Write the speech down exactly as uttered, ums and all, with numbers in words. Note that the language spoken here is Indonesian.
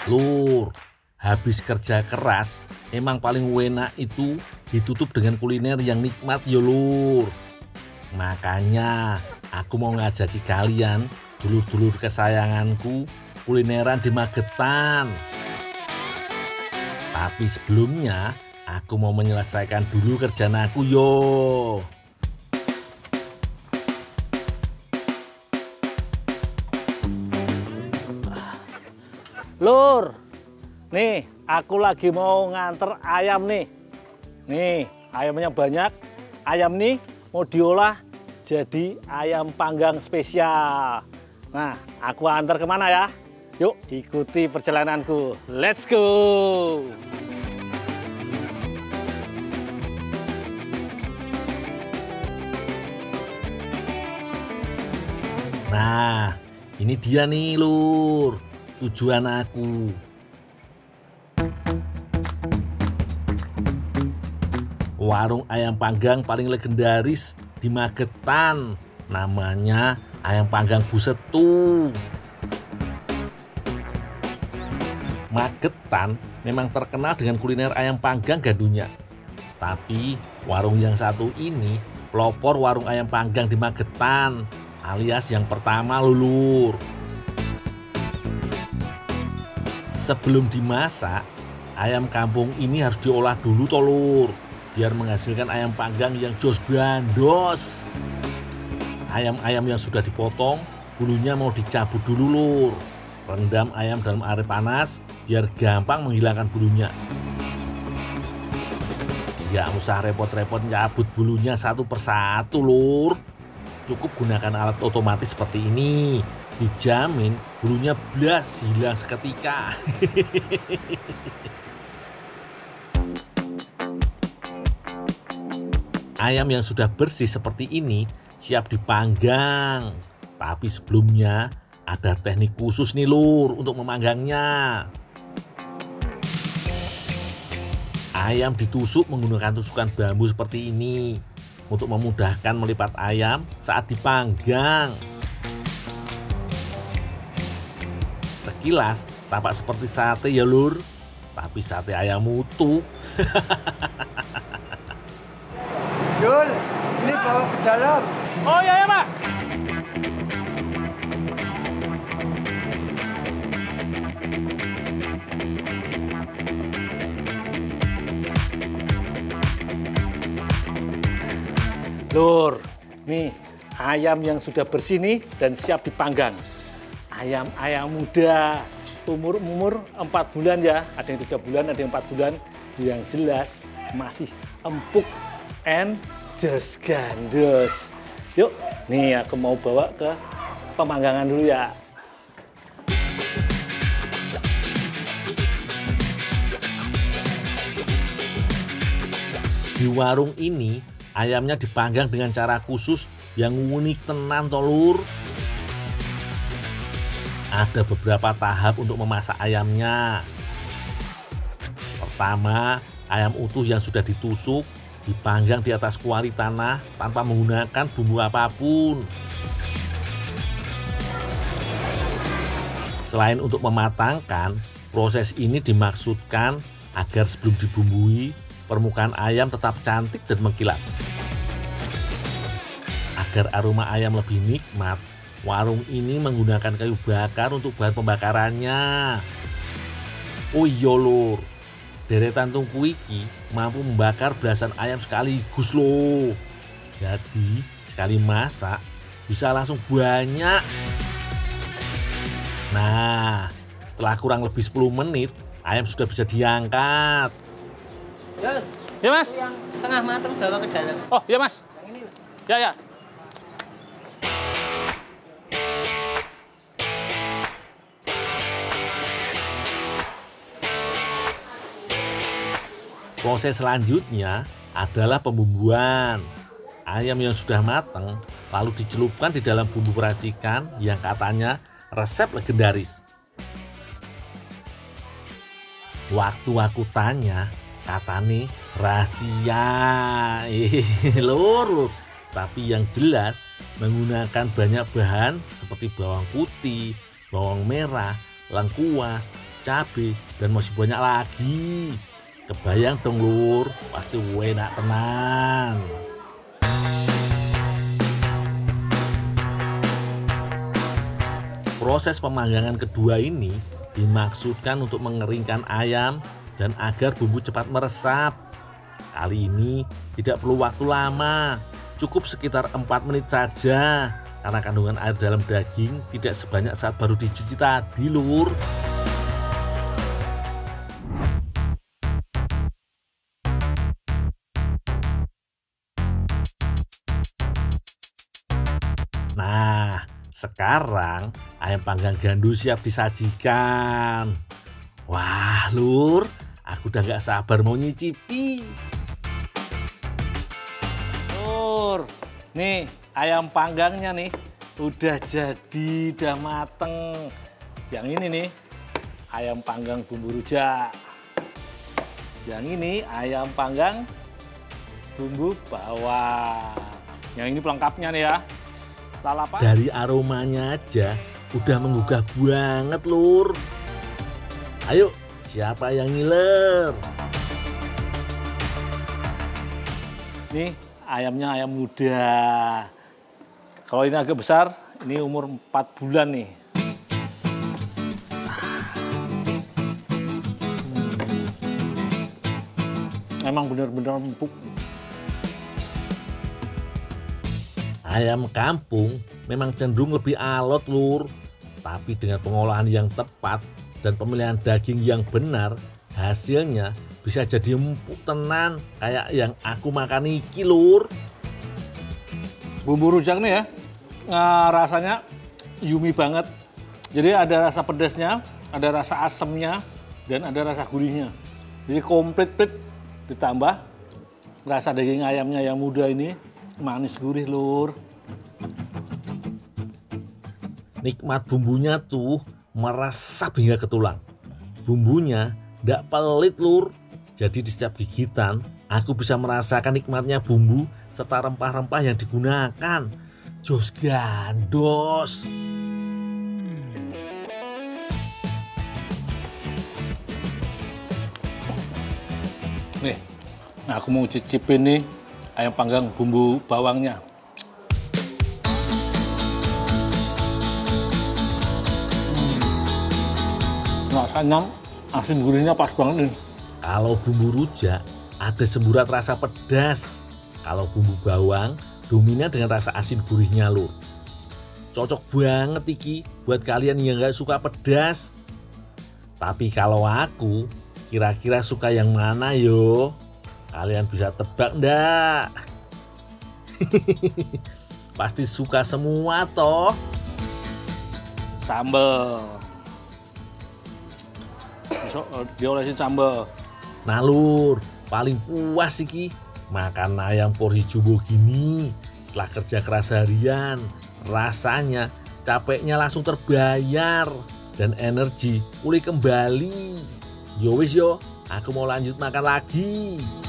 Lur, habis kerja keras, emang paling enak itu ditutup dengan kuliner yang nikmat ya lur. Makanya aku mau ngajaki kalian, dulur-dulur kesayanganku, kulineran di Magetan. Tapi sebelumnya, aku mau menyelesaikan dulu kerjaan aku yo. Lur, nih aku lagi mau nganter ayam nih. Nih ayamnya banyak. Ayam nih mau diolah jadi ayam panggang spesial. Nah, aku antar kemana ya? Yuk ikuti perjalananku. Let's go! Nah, ini dia nih lur, tujuan aku. Warung ayam panggang paling legendaris di Magetan, namanya Ayam Panggang Bu Setu. Magetan memang terkenal dengan kuliner ayam panggang gandunya. Tapi warung yang satu ini pelopor warung ayam panggang di Magetan, alias yang pertama lulur. Sebelum dimasak, ayam kampung ini harus diolah dulu tolur, biar menghasilkan ayam panggang yang jos gandos. Ayam-ayam yang sudah dipotong, bulunya mau dicabut dulu lur. Rendam ayam dalam air panas, biar gampang menghilangkan bulunya. Gak usah repot-repot cabut bulunya satu persatu lur. Cukup gunakan alat otomatis seperti ini. Dijamin bulunya blas hilang seketika. Ayam yang sudah bersih seperti ini siap dipanggang. Tapi sebelumnya ada teknik khusus nih lur untuk memanggangnya. Ayam ditusuk menggunakan tusukan bambu seperti ini untuk memudahkan melipat ayam saat dipanggang. Sekilas tampak seperti sate ya lur, tapi sate ayam utuh. Jul, ini bawa ke dalam. Oh iya ya Pak. Lur, nih ayam yang sudah bersih nih dan siap dipanggang. Ayam-ayam muda, umur-umur empat bulan ya. Ada yang tiga bulan, ada yang empat bulan. Yang jelas masih empuk and jos gandos. Yuk, nih aku mau bawa ke pemanggangan dulu ya. Di warung ini, ayamnya dipanggang dengan cara khusus yang unik tenan tolur. Ada beberapa tahap untuk memasak ayamnya. Pertama, ayam utuh yang sudah ditusuk dipanggang di atas kuali tanah tanpa menggunakan bumbu apapun. Selain untuk mematangkan, proses ini dimaksudkan agar sebelum dibumbui, permukaan ayam tetap cantik dan mengkilap. Agar aroma ayam lebih nikmat, warung ini menggunakan kayu bakar untuk bahan pembakarannya. Oh iya lur, deretan tungku iki mampu membakar belasan ayam sekaligus loh. Jadi sekali masak bisa langsung banyak. Nah, setelah kurang lebih sepuluh menit, ayam sudah bisa diangkat. Ya, Ya Mas. yang setengah matang bawa ke dalam. Oh ya Mas. Yang ini loh. Ya ya. Proses selanjutnya adalah pembumbuan. Ayam yang sudah matang lalu dicelupkan di dalam bumbu peracikan yang katanya resep legendaris. Waktu aku tanya, katanya rahasia. Eh, lur, lur. Tapi yang jelas menggunakan banyak bahan seperti bawang putih, bawang merah, lengkuas, cabai, dan masih banyak lagi. Kebayang dong lur, pasti enak tenan. Proses pemanggangan kedua ini dimaksudkan untuk mengeringkan ayam dan agar bumbu cepat meresap. Kali ini tidak perlu waktu lama, cukup sekitar empat menit saja, karena kandungan air dalam daging tidak sebanyak saat baru dicuci tadi lur. Nah, sekarang ayam panggang Gando siap disajikan. Wah lur, aku udah gak sabar mau nyicipi. Lur, nih ayam panggangnya nih udah jadi, udah mateng. Yang ini nih ayam panggang bumbu rujak. Yang ini ayam panggang bumbu bawang. Yang ini pelengkapnya nih ya. Lalapan. Dari aromanya aja udah menggugah banget lur. Ayo, siapa yang ngiler? Nih ayamnya ayam muda. Kalau ini agak besar, ini umur empat bulan nih. Hmm. Emang benar-benar empuk. Ayam kampung memang cenderung lebih alot lur, tapi dengan pengolahan yang tepat dan pemilihan daging yang benar, hasilnya bisa jadi empuk tenan kayak yang aku makan iki lur. Bumbu rujak nih ya, nah, rasanya yummy banget. Jadi ada rasa pedasnya, ada rasa asamnya, dan ada rasa gurihnya. Jadi komplit ditambah rasa daging ayamnya yang muda ini. Manis gurih lur. Nikmat bumbunya tuh meresap hingga ke tulang. Bumbunya tidak pelit lur. Jadi di setiap gigitan aku bisa merasakan nikmatnya bumbu serta rempah-rempah yang digunakan. Jos gandos. Nih, nah aku mau cicipin nih ayam panggang bumbu bawangnya. Rasanya asin gurihnya pas banget nih. Kalau bumbu rujak ada semburat rasa pedas. Kalau bumbu bawang dominan dengan rasa asin gurihnya lur. Cocok banget iki buat kalian yang nggak suka pedas. Tapi kalau aku kira-kira suka yang mana yo? Kalian bisa tebak ndak? Pasti suka semua toh. Sambal. Bisa diolesin sambal. Nah lur, paling puas iki makan ayam porsi jumbo gini. Setelah kerja keras harian, rasanya capeknya langsung terbayar dan energi pulih kembali. Yo wis yo, aku mau lanjut makan lagi.